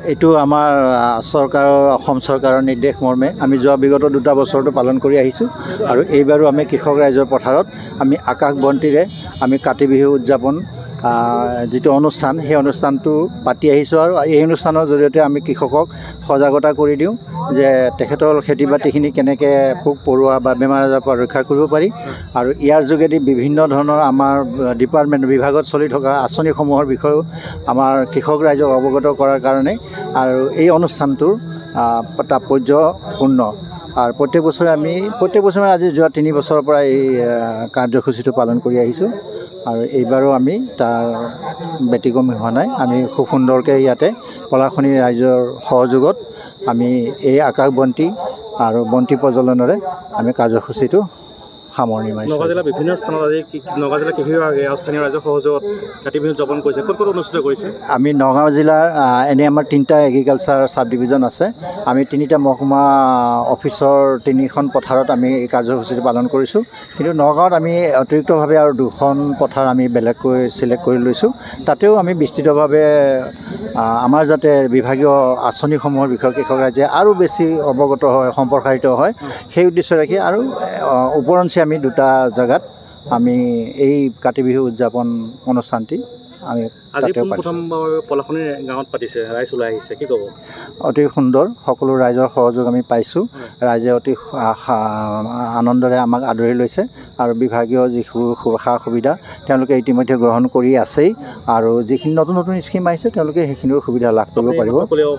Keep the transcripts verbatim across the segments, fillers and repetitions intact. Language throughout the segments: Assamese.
এইটো আমাৰ চৰকাৰৰ অসম চৰকাৰৰ নিৰ্দেশ মৰ্মে আমি যোৱা বিগত দুটা বছৰটো পালন কৰি আহিছোঁ আৰু এইবাৰো আমি কৃষক ৰাইজৰ পথাৰত আমি আকাশ বন্তিৰে আমি কাতি বিহু উদযাপন যিটো অনুষ্ঠান সেই অনুষ্ঠানটো পাতি আহিছোঁ আৰু এই অনুষ্ঠানৰ জৰিয়তে আমি কৃষকক সজাগতা কৰি দিওঁ যে তেখেতৰ খেতি বাতিখিনি কেনেকৈ পোক পৰুৱা বা বেমাৰ আজাৰৰ পৰা ৰক্ষা কৰিব পাৰি আৰু ইয়াৰ যোগেদি বিভিন্ন ধৰণৰ আমাৰ ডিপাৰ্টমেণ্ট বিভাগত চলি থকা আঁচনিসমূহৰ বিষয়েও আমাৰ কৃষক ৰাইজক অৱগত কৰাৰ কাৰণে আৰু এই অনুষ্ঠানটোৰ তাৎপৰ্যপূৰ্ণ আৰু প্ৰত্যেক বছৰে আমি প্ৰত্যেক বছৰে আজি যোৱা তিনি বছৰৰ পৰা এই কাৰ্যসূচীটো পালন কৰি আহিছোঁ আৰু এইবাৰো আমি তাৰ ব্যতিক্ৰমী হোৱা নাই আমি খুব সুন্দৰকৈ ইয়াতে পলাশনি ৰাইজৰ সহযোগত আমি এই আকাশ বন্তি আৰু বন্তি প্ৰজ্বলনেৰে আমি কাৰ্যসূচীটো সামৰণি মাৰিছোঁ। নগাঁও জিলাৰ বিভিন্ন স্থানত আজি নগাঁও জিলা কৃষি বিভাগে স্থানীয় ৰাইজৰ সহযোগত কাতি বিহু উদযাপন কৰিছে। ক'ত ক'ত অনুষ্ঠিত কৰিছে? আমি নগাঁও জিলাৰ এনেই আমাৰ তিনিটা এগ্ৰিকালচাৰ চাব ডিভিজন আছে। আমি তিনিটা মহকুমা অফিচৰ তিনিখন পথাৰত আমি এই কাৰ্যসূচীটো পালন কৰিছোঁ, কিন্তু নগাঁৱত আমি অতিৰিক্তভাৱে আৰু দুখন পথাৰ আমি বেলেগকৈ চিলেক্ট কৰি লৈছোঁ। তাতেও আমি বিস্তৃতভাৱে আমাৰ যাতে বিভাগীয় আঁচনিসমূহৰ বিষয়ে কৃষক ৰাইজে আৰু বেছি অৱগত হয়, সম্প্ৰসাৰিত হয়, সেই উদ্দেশ্য ৰাখি আৰু ওপৰঞ্চি আমি দুটা জেগাত আমি এই কাতি বিহু উদযাপন অনুষ্ঠানটি আমি আজি প্ৰথমবাৰ পলাশনি গাঁৱত পাতিছে, ৰাইজ ওলাই আহিছে, কি ক'ব? অতি সুন্দৰ, সকলো ৰাইজৰ সহযোগ আমি পাইছোঁ। ৰাইজে অতি আনন্দৰে আমাক আদৰি লৈছে আৰু বিভাগীয় যিবোৰ সা সুবিধা তেওঁলোকে ইতিমধ্যে গ্ৰহণ কৰি আছেই আৰু যিখিনি নতুন নতুন স্কিম আহিছে তেওঁলোকে সেইখিনিৰ সুবিধা লাভ কৰিব পাৰিব।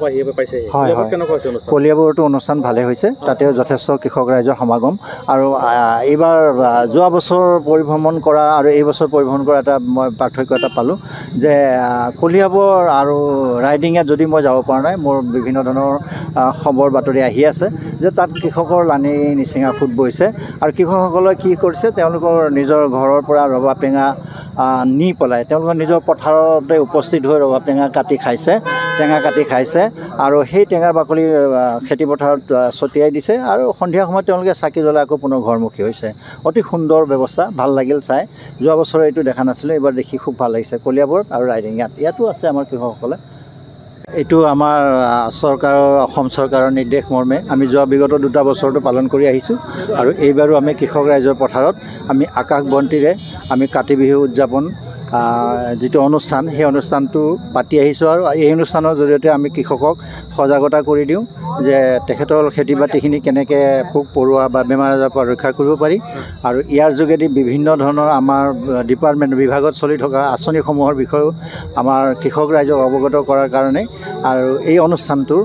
হয় হয়, কলিয়াবৰতো অনুষ্ঠান ভালে হৈছে, তাতেও যথেষ্ট কৃষক ৰাইজৰ সমাগম আৰু এইবাৰ যোৱা বছৰ পৰিভ্ৰমণ কৰা আৰু এই বছৰ পৰিভ্ৰমণ কৰা এটা মই পাৰ্থক্য এটা পালোঁ যে কলিয়াবৰ আৰু ৰাইডিঙত যদি মই যাব পৰা নাই, মোৰ বিভিন্ন ধৰণৰ খবৰ বাতৰি আহি আছে যে তাত কৃষকৰ লানি নিচিঙা ফুট বৈছে আৰু কৃষকসকলে কি কৰিছে, তেওঁলোকৰ নিজৰ ঘৰৰ পৰা ৰবাব টেঙা নি পেলাই তেওঁলোকৰ নিজৰ পথাৰতে উপস্থিত হৈ ৰবাব টেঙা কাটি খাইছে, টেঙা কাটি খাইছে আৰু সেই টেঙাৰ বাকলি খেতি পথাৰত ছটিয়াই দিছে আৰু সন্ধিয়া সময়ত তেওঁলোকে চাকি জ্বলাই আকৌ পুনৰ ঘৰমুখী হৈছে। অতি সুন্দৰ ব্যৱস্থা, ভাল লাগিল চাই। যোৱা বছৰে এইটো দেখা নাছিলোঁ, এইবাৰ দেখি খুব ভাল লাগিছে। কলিয়াবৰত আৰু ৰাইডিঙত ইয়াতো আছে আমাৰ কৃষকসকলে। এইটো আমাৰ চৰকাৰৰ অসম চৰকাৰৰ নিৰ্দেশ মৰ্মে আমি যোৱা বিগত দুটা বছৰটো পালন কৰি আহিছোঁ আৰু এইবাৰো আমি কৃষক ৰাইজৰ পথাৰত আমি আকাশ বন্তিৰে আমি কাতি বিহু উদযাপন যিটো অনুষ্ঠান সেই অনুষ্ঠানটো পাতি আহিছোঁ আৰু এই অনুষ্ঠানৰ জৰিয়তে আমি কৃষকক সজাগতা কৰি দিওঁ যে তেখেতৰ খেতি বাতিখিনি কেনেকৈ পোক পৰুৱা বা বেমাৰ আজাৰৰ পৰা ৰক্ষা কৰিব পাৰি আৰু ইয়াৰ যোগেদি বিভিন্ন ধৰণৰ আমাৰ ডিপাৰ্টমেণ্ট বিভাগত চলি থকা আঁচনিসমূহৰ বিষয়েও আমাৰ কৃষক ৰাইজক অৱগত কৰাৰ কাৰণে আৰু এই অনুষ্ঠানটোৰ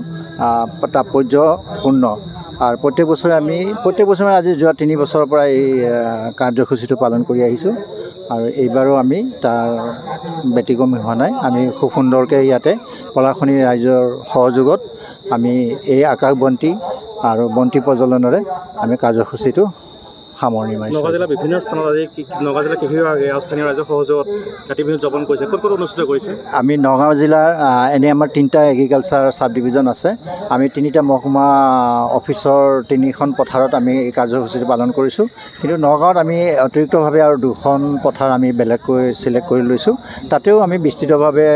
তাৎপৰ্যপূৰ্ণ আৰু প্ৰত্যেক বছৰে আমি প্ৰত্যেক বছৰে আজি যোৱা তিনি বছৰৰ পৰা এই কাৰ্যসূচীটো পালন কৰি আহিছোঁ আৰু এইবাৰো আমি তাৰ ব্যতিক্ৰমী হোৱা নাই। আমি খুব সুন্দৰকৈ ইয়াতে পলাশনি ৰাইজৰ সহযোগত আমি এই আকাশ বন্তি আৰু বন্তি প্ৰজ্বলনেৰে আমি কাৰ্যসূচীটো সামৰণি মাৰিছোঁ। নগাঁও জিলাৰ বিভিন্ন স্থানত আজি নগাঁও জিলা কৃষি বিভাগে স্থানীয় ৰাইজৰ সহযোগত কাতি বিহু উদযাপন কৰিছে। ক'ত ক'ত অনুষ্ঠিত কৰিছে? আমি নগাঁও জিলাৰ এনেই আমাৰ তিনিটা এগ্ৰিকালচাৰ চাব ডিভিজন আছে। আমি তিনিটা মহকুমা অফিচৰ তিনিখন পথাৰত আমি এই কাৰ্যসূচীটো পালন কৰিছোঁ, কিন্তু নগাঁৱত আমি অতিৰিক্তভাৱে আৰু দুখন পথাৰ আমি বেলেগকৈ চিলেক্ট কৰি লৈছোঁ। তাতেও আমি বিস্তৃতভাৱে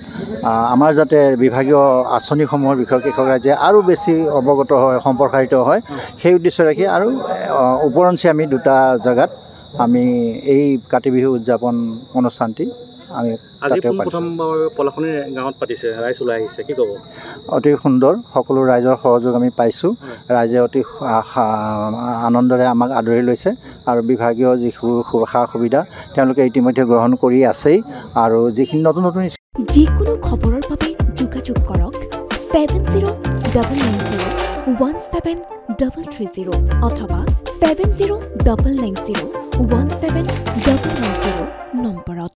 আমাৰ যাতে বিভাগীয় আঁচনিসমূহৰ বিষয়ে কৃষক ৰাইজে আৰু বেছি অৱগত হয়, সম্প্ৰসাৰিত হয়, সেই উদ্দেশ্য ৰাখি আৰু ওপৰঞ্চি আমি দুটা জেগাত আমি এই কাতি বিহু উদযাপন অনুষ্ঠানটি আমি আজি প্ৰথমবাৰ পলাশনি গাঁৱত পাতিছে, ৰাইজ ওলাই আহিছে, কি ক'ব? অতি সুন্দৰ, সকলো ৰাইজৰ সহযোগ আমি পাইছোঁ। ৰাইজে অতি আনন্দৰে আমাক আদৰি লৈছে আৰু বিভাগীয় যিবোৰ সা সুবিধা তেওঁলোকে ইতিমধ্যে গ্ৰহণ কৰি আছেই আৰু যিখিনি নতুন নতুন যিকোনো খবৰৰ বাবে যোগাযোগ কৰক seven zero' double nine zero' one seven double three zero' অথবা seven zero' double nine zero' one seven double nine zero' নম্বৰত।